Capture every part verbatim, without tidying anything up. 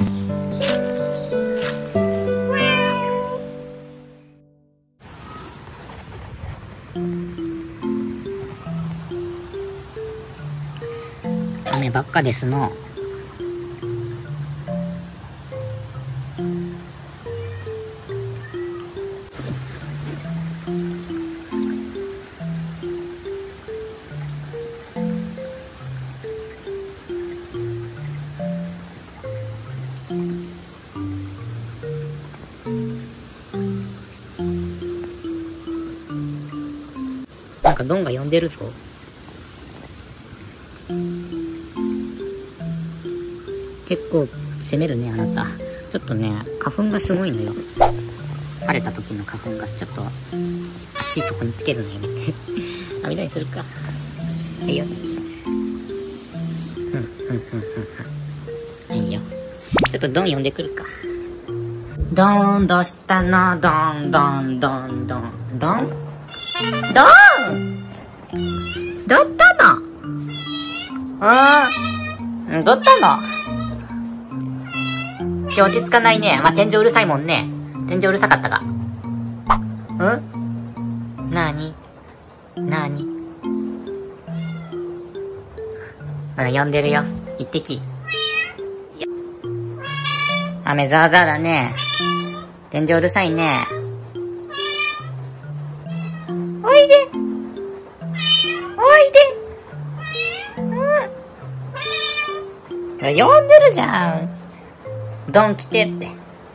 雨ばっかですの。なんかドンが呼んでるぞ。結構攻めるね、あなた。ちょっとね、花粉がすごいのよ。晴れた時の花粉がちょっと足そこにつけるのやめて。あ、みたいにするか。はいよ。うん、うん、うん、うん。はいよ。ちょっとドン呼んでくるか。ドーン、どうしたの？ドン、ドン、ドン、ドン、ドン。ドン！どったの？あー、どったの？今日落ち着かないね。まあ、天井うるさいもんね。天井うるさかったか。ん？なーに？なーに？ほら、呼んでるよ。行ってき。雨ザーザーだね。天井うるさいね。おいで。おいで。うん。呼んでるじゃん。ドン来てって。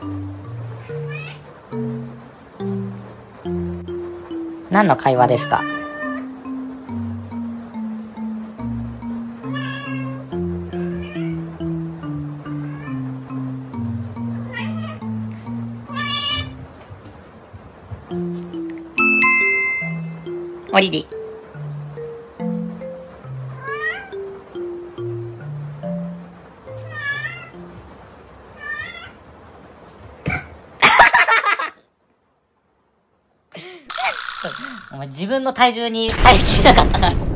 何の会話ですか？おりり。お前自分の体重に耐えきれなかったから。